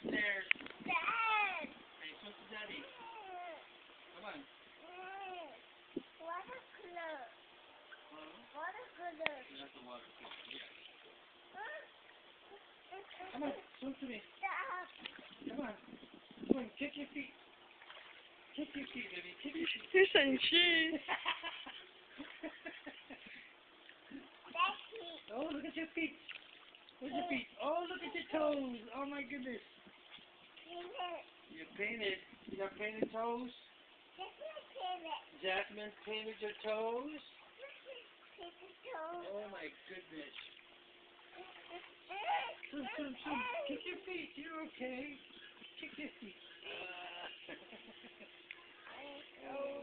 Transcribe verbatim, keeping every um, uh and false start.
upstairs. Dad! Hey, swim to Daddy. Come on. Water cooler. Huh? Water cooler. That's the water. Yeah. Come Come on, swim to me. Stop. Come on. Swim, kick your feet. Kick your feet, baby. Kick your feet. 你生气？ Daddy. Oh, look at your feet. Where's your feet? Oh, look at your toes. Oh, my goodness. You're painted. You got painted toes? Jasmine painted your toes? Oh, my goodness. Swim, swim, swim. Kick your feet. You're okay. Kick your feet. Uh, Oh.